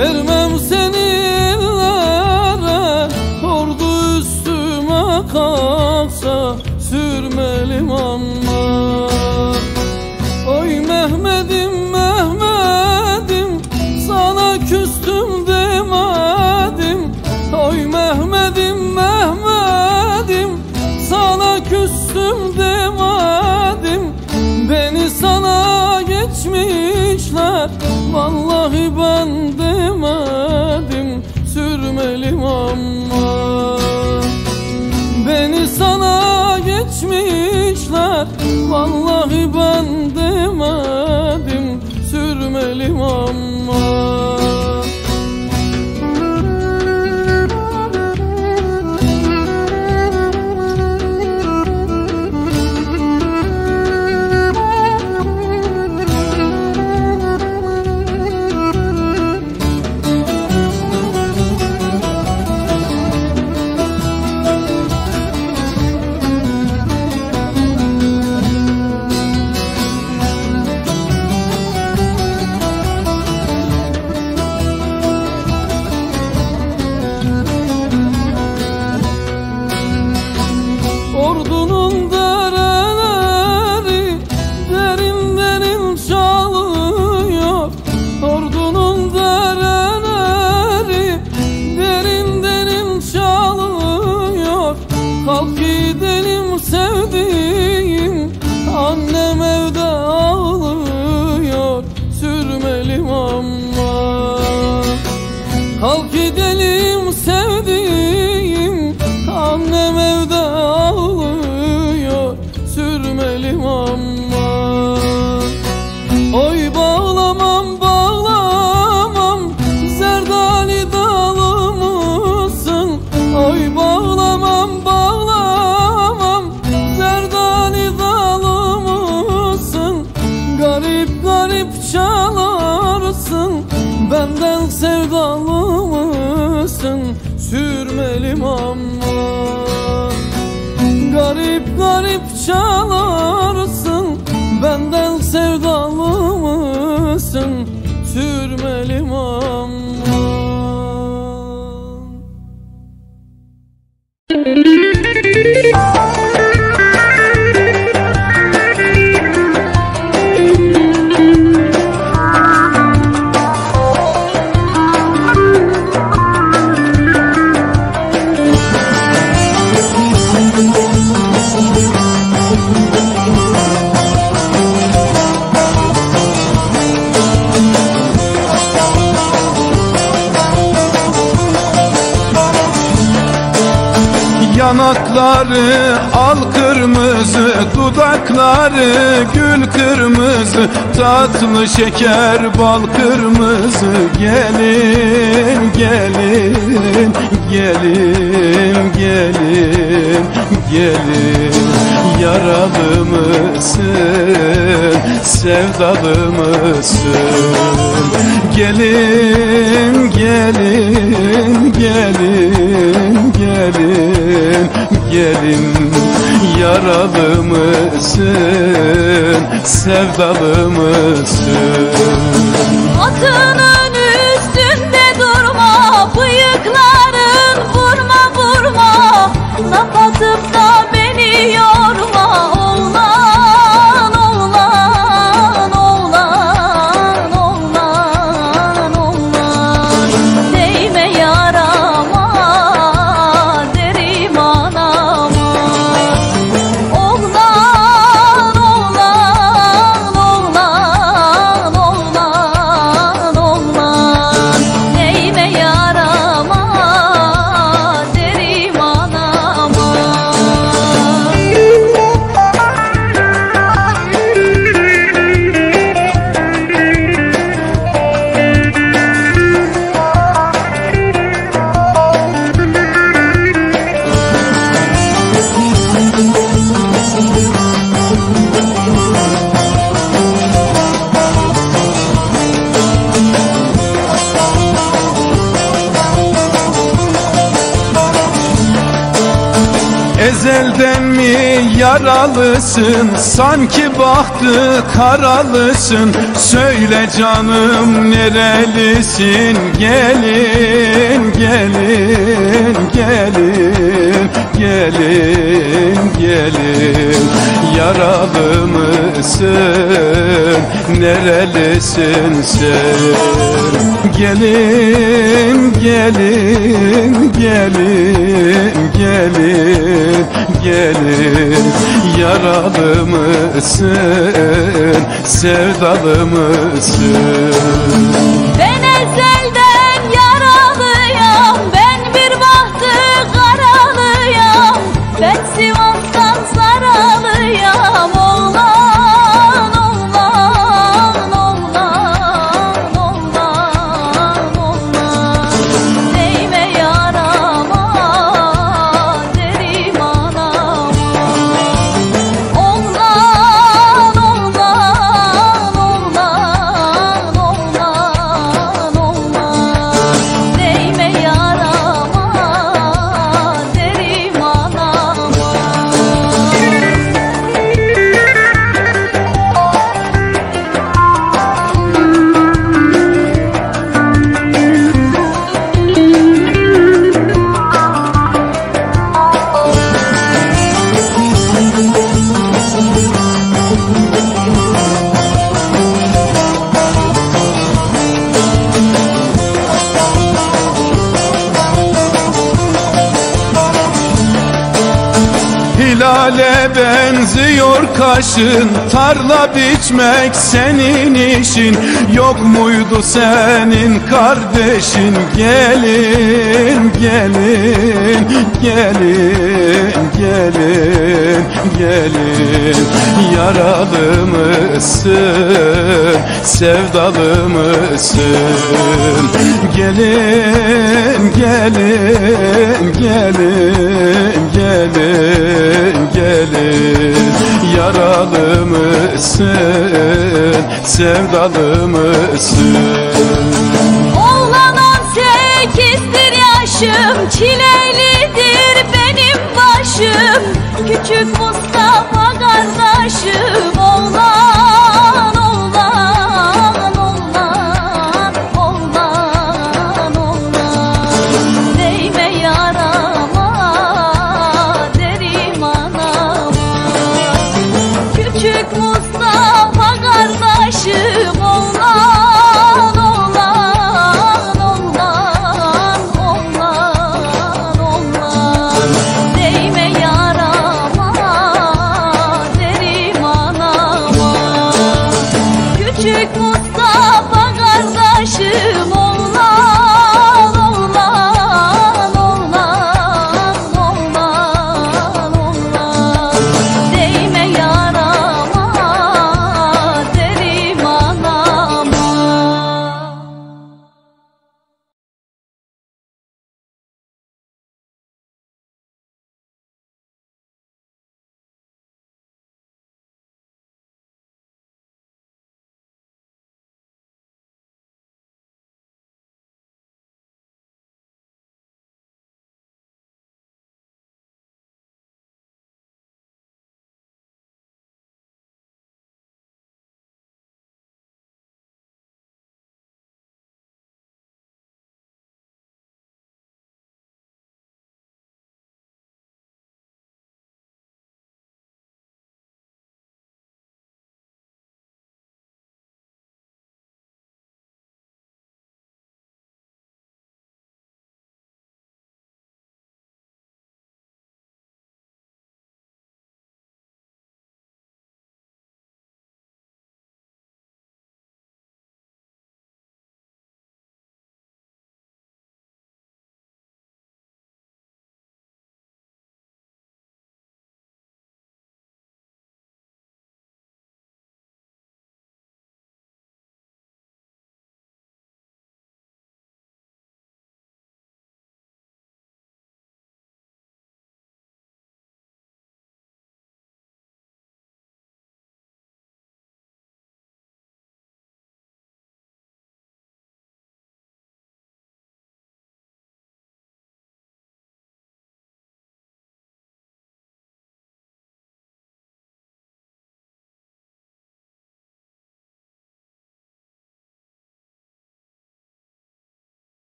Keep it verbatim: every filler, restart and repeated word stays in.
Vermem seni ellere, ordu üstüme kalksa sürmelim ama. Oy Mehmet'im Mehmet'im, sana küstüm demedim. Oy Mehmet'im Mehmet'im, sana küstüm demedim. Beni sana geçmişler, vallahi ben demedim sürmelim ama. Beni sana geçmişler, vallahi ben demedim sürmelim ama. Ordunun dereleri derin derin çalıyor. Ordunun dereleri derin derin çalıyor. Kalk gidelim sevdiğim, annem evde ağlıyor sürmelim ama. Kalk gidelim sevdiğim, annem evde ağlıyor sürmelim ama. Oy bağlamam bağlamam, zerdali dalı mısın? Oy bağlamam bağlamam, zerdali dalı mısın? Garip garip çalarsın, benden sevdalı mısın? Sürmelim ama. Garip garip çalarsın, benden sevdalı mısın? Sürmelim ama. Yanakları al kırmızı, dudakları gül kırmızı, tatlı şeker bal kırmızı. Gelin gelin gelin gelin gelin, yaralı mısın, sevdalı mısın? Gelin gelin gelin gelin gelin, yaralı mısın, sevdalı mısın? Atının üstünde durma, bıyıkların vurma vurma, laf atıp da beni yorma. Oğlan oğlan oğlan oğlan oğlan, değme yarama derim anama. Oğlan oğlan oğlan oğlan oğlan, değme yarama derim anama. Ezelden mi deli yaralısın, sanki bahtı karalısın. Söyle canım nerelisin, gelin gelin gelin gelin gelin. Yaralı mısın, nerelisin sen? Gelin gelin gelin gelin gelin. Yaralı mısın, sevdalı mısın? Ben ezelden yaralıyam, ben bir bahtı karalıyam. Ben Sivas'tan saralıyam. Oğlan oğlan oğlan oğlan oğlan. Değme yarama derim anama. Oğlan oğlan oğlan oğlan oğlan. Değme yarama derim anama. Hilale benziyor kaşın, tarla biçmek senin işin. Yok muydu senin kardeşin? Gelin gelin gelin gelin gelin. Yaralı mısın, sevdalı mısın? Gelin gelin gelin gelin gelin. Yaralı mısın, sevdalı mısın? Oğlan on sekizdir yaşım, çilelidir benim başım. Küçük Mustafa kardeşim, oğlan